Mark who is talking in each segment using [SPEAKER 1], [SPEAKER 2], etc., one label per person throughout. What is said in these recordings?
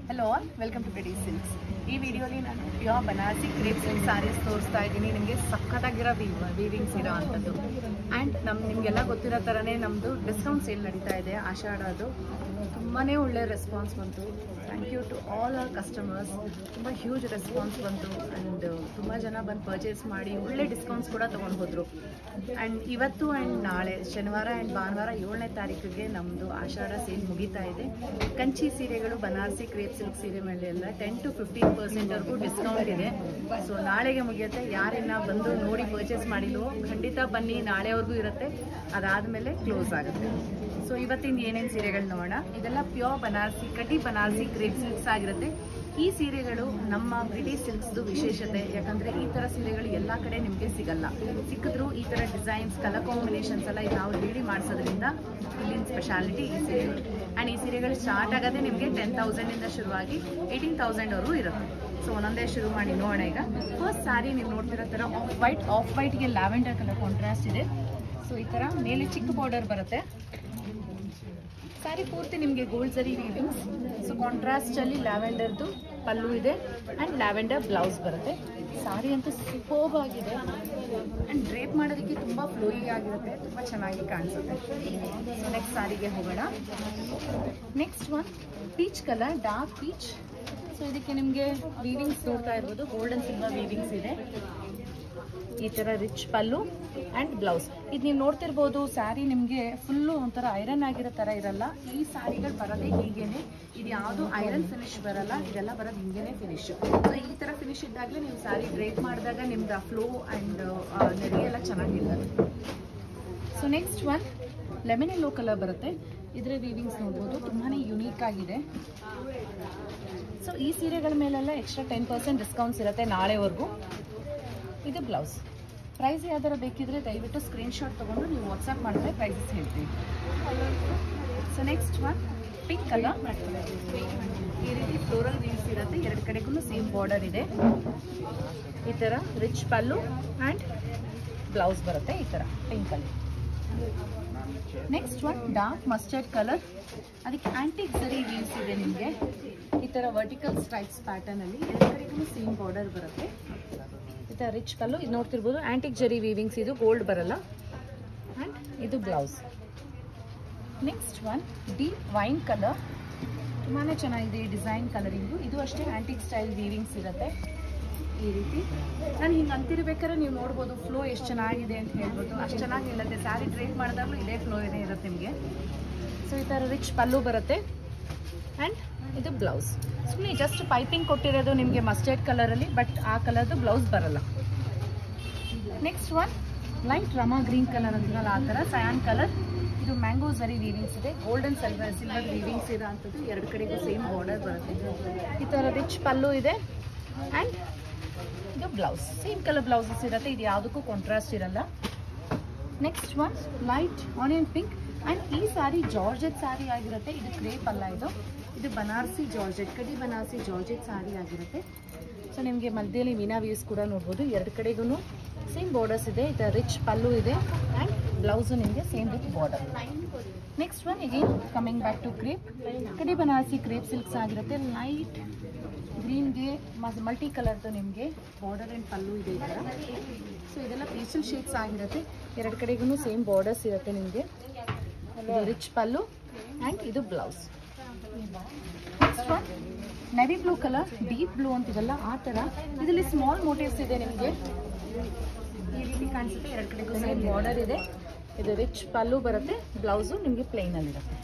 [SPEAKER 1] Hello all, welcome to Pretty Silks. ಈ ವಿಡಿಯೋಲಿ ನಾನು pure Banarasi crepe silk sarees ತೋರಿಸ್ತಾ ಇದ್ದೀನಿ. ನಿಮಗೆ ಸಖತ್ತಾಗಿರೋ ವೀವಿಂಗ್ಸ್ ಇರೋ ಅಂಥದ್ದು. ಆ್ಯಂಡ್ ನಿಮಗೆಲ್ಲ ಗೊತ್ತಿರೋ ಥರನೇ ನಮ್ಮದು ಡಿಸ್ಕೌಂಟ್ ಸೇಲ್ ನಡೀತಾ ಇದೆ ಆಷಾಢದ್ದು. ತುಂಬಾ ಒಳ್ಳೆ ರೆಸ್ಪಾನ್ಸ್ ಬಂತು. Thank you to all our customers. ತುಂಬ ಹ್ಯೂಜ್ ರೆಸ್ಪಾನ್ಸ್ ಬಂತು ಆ್ಯಂಡ್ ತುಂಬ ಜನ ಬಂದು ಪರ್ಚೇಸ್ ಮಾಡಿ ಒಳ್ಳೆ ಡಿಸ್ಕೌಂಟ್ಸ್ ಕೂಡ ತೊಗೊಂಡು ಹೋದರು. ಆ್ಯಂಡ್ ಇವತ್ತು ಆ್ಯಂಡ್ ನಾಳೆ ಶನಿವಾರ ಆ್ಯಂಡ್ ಭಾನುವಾರ 7ನೇ ತಾರೀಕಿಗೆ ನಮ್ಮದು ಆಷಾಢ ಸೇಲ್ ಮುಗಿತಾ ಇದೆ. ಕಂಚಿ ಸೀರೆಗಳು ಬನಾರಸಿ ಕ್ರೇಪ್ ಸಿಲ್ಕ್ ಸೀರೆ ಮೇಲೆ ಎಲ್ಲ 10 to 15% ಡಿಸ್ಕೌಂಟ್ ಇದೆ. ಸೊ ನಾಳೆಗೆ ಮುಗಿಯುತ್ತೆ. ಯಾರಿನ್ನ ಬಂದು ನೋಡಿ ಪರ್ಚೇಸ್ ಮಾಡಿಲ್ವೋ ಖಂಡಿತ ಬನ್ನಿ, ನಾಳೆವರೆಗೂ ಇರುತ್ತೆ. ಅದಾದಮೇಲೆ ಕ್ಲೋಸ್ ಆಗುತ್ತೆ. ಸೊ ಇವತ್ತಿಂದ ಏನೇನು ಸೀರೆಗಳು ನೋಡೋಣ. ಇದೆಲ್ಲ ಪ್ಯೂರ್ ಬನಾರಸಿ ಕಟಿ ಬನಾರಸಿ ಕ್ರೇಪ್ ಸಿಲ್ಕ್ಸ್ ಆಗಿರುತ್ತೆ. ಈ ಸೀರೆಗಳು ನಮ್ಮ ಪ್ರಿಟಿ ಸಿಲ್ಕ್ಸ್ದು ವಿಶೇಷತೆ. ಯಾಕಂದರೆ ಈ ಥರ ಸೀರೆಗಳು ಎಲ್ಲ ಕಡೆ ನಿಮಗೆ ಸಿಗಲ್ಲ. ಸಿಕ್ಕಿದ್ರು ಈ ಥರ ಡಿಸೈನ್ಸ್ ಕಲರ್ ಕಾಂಬಿನೇಷನ್ಸ್ ಎಲ್ಲ ನಾವು ಹೇಳಿ ಮಾಡಿಸೋದ್ರಿಂದ ಇಲ್ಲಿನ ಸ್ಪೆಷಾಲಿಟಿ ಈ ಸೀರೆಗಳು. ಆ್ಯಂಡ್ ಈ ಸೀರೆಗಳು ಸ್ಟಾರ್ಟ್ ಆಗೋದೇ ನಿಮಗೆ 10,000ಇಂದ ಶುರುವಾಗಿ 18,000ವರೆಗೂ ಇರುತ್ತೆ. ಸೊ ಒಂದೊಂದೇ ಶುರು ಮಾಡಿ ನೋಡೋಣ. ಈಗ ಫಸ್ಟ್ ಸ್ಯಾರಿ ನೀವು ನೋಡ್ತಿರೋ ಥರ ಆಫ್ ವೈಟ್ಗೆ ಲ್ಯಾವೆಂಡರ್ ಕಲರ್ ಕಾಂಟ್ರಾಸ್ಟ್ ಇದೆ. ಸೊ ಈ ಥರ ಮೇಲೆ ಚಿಕ್ಕ ಬಾರ್ಡರ್ ಬರುತ್ತೆ. ಸ್ಯಾರಿ ಪೂರ್ತಿ ನಿಮಗೆ ಗೋಲ್ಡ್ ಜರಿ ವೀವಿಂಗ್ಸ್. ಸೊ ಕಾಂಟ್ರಾಸ್ಟಲ್ಲಿ ಲ್ಯಾವೆಂಡರ್ದು ಪಲ್ಲು ಇದೆ ಆ್ಯಂಡ್ ಲ್ಯಾವೆಂಡರ್ ಬ್ಲೌಸ್ ಬರುತ್ತೆ. ಸ್ಯಾರಿ ಅಂತೂ ಸೂಪರ್ಬ್ ಆಗಿದೆ ಆ್ಯಂಡ್ ಡ್ರೇಪ್ ಮಾಡೋದಕ್ಕೆ ತುಂಬ ಫ್ಲೋಯಿ ಆಗಿರುತ್ತೆ, ತುಂಬ ಚೆನ್ನಾಗಿ ಕಾಣಿಸುತ್ತೆ. ಸೊ ನೆಕ್ಸ್ಟ್ ಸ್ಯಾರಿಗೆ ಹೋಗೋಣ. Next one peach colour, dark peach. So ಇದಕ್ಕೆ ನಿಮಗೆ ವೀವಿಂಗ್ಸ್ ನೋಡ್ತಾ ಇರ್ಬೋದು, ಗೋಲ್ಡನ್ ಸಿಲ್ವರ್ ವೀವಿಂಗ್ಸ್ ಇದೆ. ಈ ಥರ ರಿಚ್ ಪಲ್ಲು ಆ್ಯಂಡ್ ಬ್ಲೌಸ್. ಇದು ನೀವು ನೋಡ್ತಿರ್ಬೋದು. ಸ್ಯಾರಿ ನಿಮಗೆ ಫುಲ್ಲು ಒಂಥರ ಐರನ್ ಆಗಿರೋ ಥರ ಇರಲ್ಲ. ಈ ಸ್ಯಾರಿಗಳು ಬರೋದೇ ಹೀಗೇನೆ. ಇದು ಯಾವುದು ಐರನ್ ಫಿನಿಶ್ ಬರಲ್ಲ, ಇದೆಲ್ಲ ಬರೋದು ಹಿಂಗೇನೆ ಫಿನಿಶ್. ಸೊ ಈ ಥರ ಫಿನಿಶ್ ಇದ್ದಾಗಲೇ ನೀವು ಸ್ಯಾರಿ ಡ್ರೇಪ್ ಮಾಡಿದಾಗ ನಿಮ್ಗೆ ಆ ಫ್ಲೋ ಆ್ಯಂಡ್ ನೆರೆ ಎಲ್ಲ ಚೆನ್ನಾಗಿರ್ತದೆ. So next one lemon yellow colour ಬರುತ್ತೆ. ಇದರ ವೀವಿಂಗ್ಸ್ ನೋಡ್ಬೋದು, ತುಂಬಾ ಯುನೀಕ್ ಆಗಿದೆ. ಸೊ ಈ ಸೀರೆಗಳ ಮೇಲೆಲ್ಲ ಎಕ್ಸ್ಟ್ರಾ 10% ಡಿಸ್ಕೌಂಟ್ಸ್ ಇರುತ್ತೆ ನಾಳೆವರೆಗೂ. ಇದು ಬ್ಲೌಸ್. ಪ್ರೈಸ್ ಯಾವ್ದಾರ ಬೇಕಿದ್ರೆ ದಯವಿಟ್ಟು ಸ್ಕ್ರೀನ್ಶಾಟ್ ತೊಗೊಂಡು ನೀವು ವಾಟ್ಸಪ್ ಮಾಡಿದ್ರೆ ಪ್ರೈಸಸ್ ಹೇಳ್ತೀವಿ. So next one pink colour. ಈ ರೀತಿ ಫ್ಲೋರಲ್ ವೀವ್ಸ್ ಇರುತ್ತೆ. ಎರಡು ಕಡೆಗೂ ಸೇಮ್ ಬಾರ್ಡರ್ ಇದೆ. ಈ ಥರ ರಿಚ್ ಪಲ್ಲು ಆ್ಯಂಡ್ ಬ್ಲೌಸ್ ಬರುತ್ತೆ ಈ ಥರ ಪಿಂಕಲ್ಲಿ. Next one dark mustard colour. ಅದಕ್ಕೆ ಆ್ಯಂಟಿಕ್ ಜರಿ ವೀವ್ಸ್ ಇದೆ ನಿಮಗೆ. ಈ ಥರ ವರ್ಟಿಕಲ್ ಸ್ಟ್ರೈಪ್ಸ್ ಪ್ಯಾಟರ್ನಲ್ಲಿ ಎರಡು ಕಡೆಗೂ ಸೇಮ್ ಬಾರ್ಡರ್ ಬರುತ್ತೆ. ಈ ಥರ ರಿಚ್ ಪಲ್ಲು. ಇದು ನೋಡ್ತಿರ್ಬೋದು ಆ್ಯಂಟಿಕ್ ಜರಿ ವೀವಿಂಗ್ಸ್, ಇದು ಗೋಲ್ಡ್ ಬರಲ್ಲ. ಆ್ಯಂಡ್ ಇದು blouse. Next one deep wine colour. ತುಂಬಾ ಚೆನ್ನಾಗಿದೆ ಈ ಡಿಸೈನ್ ಕಲರಿಂಗು. ಇದು ಅಷ್ಟೇ ಆ್ಯಂಟಿಕ್ ಸ್ಟೈಲ್ ವೀವಿಂಗ್ಸ್ ಇರುತ್ತೆ ಈ ರೀತಿ. ನಾನು ಹಿಂಗೆ ಅಂತಿರ್ಬೇಕಾದ್ರೆ ನೀವು ನೋಡ್ಬೋದು ಫ್ಲೋ ಎಷ್ಟು ಚೆನ್ನಾಗಿದೆ ಅಂತ ಹೇಳ್ಬೋದು. ಅಷ್ಟು ಚೆನ್ನಾಗಿ ನಿಲ್ಲುತ್ತೆ. ಸ್ಯಾರಿ ಡ್ರೇಪ್ ಮಾಡಿದಾಗಲೂ ಇದೇ ಫ್ಲೋ ಇರುತ್ತೆ ನಿಮಗೆ. ಸೊ ಈ ಥರ ರಿಚ್ ಪಲ್ಲು ಬರುತ್ತೆ ಆ್ಯಂಡ್ ಇದು ಬ್ಲೌಸ್. ಸುಮ್ಮನೆ ಜಸ್ಟ್ ಪೈಪಿಂಗ್ ಕೊಟ್ಟಿರೋದು ನಿಮಗೆ ಮಸ್ಟರ್ಡ್ ಕಲರಲ್ಲಿ, ಬಟ್ ಆ ಕಲರ್ದು ಬ್ಲೌಸ್ ಬರಲ್ಲ. Next one light Rama green colour ಅಂತೀರಲ್ಲ ಆ ಥರ ಸಯಾನ್ ಕಲರ್. ಇದು ಮ್ಯಾಂಗೋ ಜರಿ ವೀವಿಂಗ್ಸ್ ಇದೆ. ಗೋಲ್ಡನ್ ಸಿಲ್ವರ್ ವೀವಿಂಗ್ಸ್ ಇರೋ ಅಂಥದ್ದು. ಎರಡು ಕಡೆಗೂ ಸೇಮ್ ಬಾರ್ಡರ್ ಬರುತ್ತೆ. ಈ ಥರ ರಿಚ್ ಪಲ್ಲು ಇದೆ ಆ್ಯಂಡ್ ಇದು ಬ್ಲೌಸ್. ಸೇಮ್ ಕಲರ್ ಬ್ಲೌಸಸ್ ಇರುತ್ತೆ. ಇದು ಯಾವುದಕ್ಕೂ ಕಾಂಟ್ರಾಸ್ಟ್ ಇರಲ್ಲ. Next one light onion pink and ಈ ಸ್ಯಾರಿ ಜಾರ್ಜೆಟ್ ಸ್ಯಾರಿ ಆಗಿರುತ್ತೆ. ಇದು ಕ್ರೇಪ್ ಅಲ್ಲ, ಇದು ಬನಾರಸಿ ಜಾರ್ಜೆಟ್, ಕಡಿ ಬನಾರಸಿ ಜಾರ್ಜೆಟ್ ಸ್ಯಾರಿ ಆಗಿರುತ್ತೆ. ಸೊ ನಿಮಗೆ ಮಧ್ಯದಲ್ಲಿ ಮೀನಾ ವೀವ್ಸ್ ಕೂಡ ನೋಡ್ಬೋದು. ಎರಡು ಕಡೆಗೂ ಸೇಮ್ ಬಾರ್ಡರ್ಸ್ ಇದೆ. ಇದು ರಿಚ್ ಪಲ್ಲು ಇದೆ ಆ್ಯಂಡ್ ಬ್ಲೌಸು ನಿಮಗೆ same with border. Next one again coming back to crepe, ಕಡಿ ಬನಾರಸಿ ಕ್ರೇಪ್ ಸಿಲ್ಕ್ಸ್ ಆಗಿರುತ್ತೆ. ಲೈಟ್ ಗ್ರೀನ್ಗೆ ಮಲ್ಟಿ ಕಲರ್ದು ನಿಮಗೆ ಬಾರ್ಡರ್ ಆ್ಯಂಡ್ ಪಲ್ಲು ಇದೆ ಈ ಥರ. ಸೊ ಇದೆಲ್ಲ ಪೀಸಲ್ ಶೇಡ್ಸ್ ಆಗಿರುತ್ತೆ. ಎರಡು ಕಡೆಗೂ ಸೇಮ್ ಬಾರ್ಡರ್ಸ್ ಇರುತ್ತೆ ನಿಮಗೆ. ರಿಚ್ ಪಲ್ಲು ಆ್ಯಂಡ್ ಇದು blouse. Next one navy blue colour, deep blue ಅಂತಿದೆಲ್ಲ ಆ ಥರ. ಇದರಲ್ಲಿ ಸ್ಮಾಲ್ ಮೋಟಿವ್ಸ್ ಇದೆ ನಿಮಗೆ ಈ ರೀತಿ ಕಾಣಿಸುತ್ತೆ. ಎರಡು ಕಡೆಗೂ ಸೇಮ್ ಬಾರ್ಡರ್ ಇದೆ. ಇದು ರಿಚ್ ಪಲ್ಲು ಬರುತ್ತೆ, ಬ್ಲೌಸು ನಿಮಗೆ ಪ್ಲೈನಲ್ಲಿರುತ್ತೆ.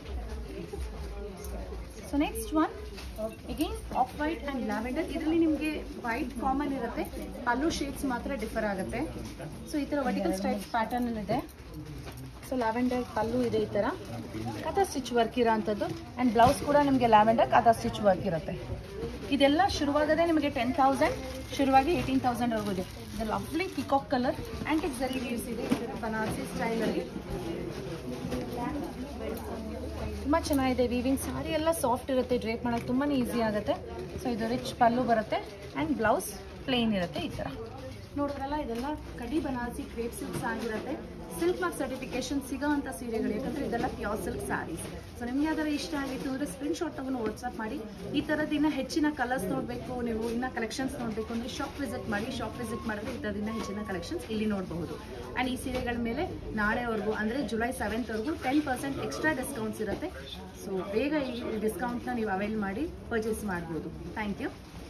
[SPEAKER 1] So next one again off white and lavender. ಇದರಲ್ಲಿ ನಿಮಗೆ ವೈಟ್ ಕಾಮನ್ ಇರುತ್ತೆ, ಪಲ್ಲು ಶೇಡ್ಸ್ ಮಾತ್ರ ಡಿಫರ್ ಆಗುತ್ತೆ. ಸೊ ಈ ಥರ ವರ್ಟಿಕಲ್ ಸ್ಟೈಪ್ಸ್ ಪ್ಯಾಟರ್ನಲ್ಲಿದೆ. ಸೊ ಲ್ಯಾವೆಂಡರ್ ಪಲ್ಲು ಇದೆ. ಈ ಥರ ಕಥಾ ಸ್ಟಿಚ್ ವರ್ಕ್ ಇರೋ ಅಂಥದ್ದು ಆ್ಯಂಡ್ ಬ್ಲೌಸ್ ಕೂಡ ನಿಮಗೆ ಲ್ಯಾವೆಂಡರ್ ಕಥಾ ಸ್ಟಿಚ್ ವರ್ಕ್ ಇರುತ್ತೆ. ಇದೆಲ್ಲ ಶುರುವಾಗದೆ ನಿಮಗೆ 10,000 ಶುರುವಾಗಿ 18,000ವರೆಗೂ ಇದೆ. ಇದು lovely peacock colour antique zari weaves ಇದೆ. ಇದರ ಬನಾರಸಿ ಸ್ಟೈಲಲ್ಲಿ ತುಂಬ ಚೆನ್ನಾಗಿದೆ ವೀವಿಂಗ್. ಸ್ಯಾರಿ ಎಲ್ಲ ಸಾಫ್ಟ್ ಇರುತ್ತೆ, ಡ್ರೇಪ್ ಮಾಡೋಕ್ಕೆ ತುಂಬಾ ಈಸಿ ಆಗುತ್ತೆ. ಸೊ ಇದು ರಿಚ್ ಪಲ್ಲು ಬರುತ್ತೆ ಆ್ಯಂಡ್ ಬ್ಲೌಸ್ ಪ್ಲೇನ್ ಇರುತ್ತೆ ಈ ಥರ. ನೋಡಿದ್ರಲ್ಲ, ಇದೆಲ್ಲ ಕಡಿ ಬನಾರಸಿ ಕ್ರೇಪ್ ಸಿಲ್ಕ್ಸ್ ಆಗಿರುತ್ತೆ. ಸಿಲ್ಕ್ ಮಾರ್ಕ್ ಸರ್ಟಿಫಿಕೇಶನ್ ಸಿಗೋವಂಥ ಸೀರೆಗಳು, ಯಾಕಂದರೆ ಇದೆಲ್ಲ ಪ್ಯೂರ್ ಸಿಲ್ಕ್ ಸ್ಯಾರೀಸ್. ಸೊ ನಿಮ್ಗೆ ಯಾವ್ದಾರು ಇಷ್ಟ ಆಗಿತ್ತು ಅಂದರೆ ಸ್ಕ್ರೀನ್ಶಾಟ್ ತಗೊಂಡು ವಾಟ್ಸಪ್ ಮಾಡಿ. ಈ ಥರದ್ದು ಇನ್ನೂ ಹೆಚ್ಚಿನ ಕಲರ್ಸ್ ನೋಡಬೇಕು, ನೀವು ಇನ್ನೂ ಕಲೆಕ್ಷನ್ಸ್ ನೋಡಬೇಕು ಅಂದರೆ ಶಾಪ್ ವಿಸಿಟ್ ಮಾಡಿ. ಶಾಪ್ ವಿಸಿಟ್ ಮಾಡಿದ್ರೆ ಈ ಥರದಿಂದ ಹೆಚ್ಚಿನ ಕಲೆಕ್ಷನ್ಸ್ ಇಲ್ಲಿ ನೋಡಬಹುದು. ಆ್ಯಂಡ್ ಈ ಸೀರೆಗಳ ಮೇಲೆ ನಾಳೆವರೆಗೂ ಅಂದರೆ ಜುಲೈ 7th 10% ಎಕ್ಸ್ಟ್ರಾ ಡಿಸ್ಕೌಂಟ್ಸ್ ಇರುತ್ತೆ. ಸೊ ಬೇಗ ಈ ಡಿಸ್ಕೌಂಟ್ನ ನೀವು ಅವೈಲ್ ಮಾಡಿ ಪರ್ಚೇಸ್ ಮಾಡ್ಬೋದು. Thank you.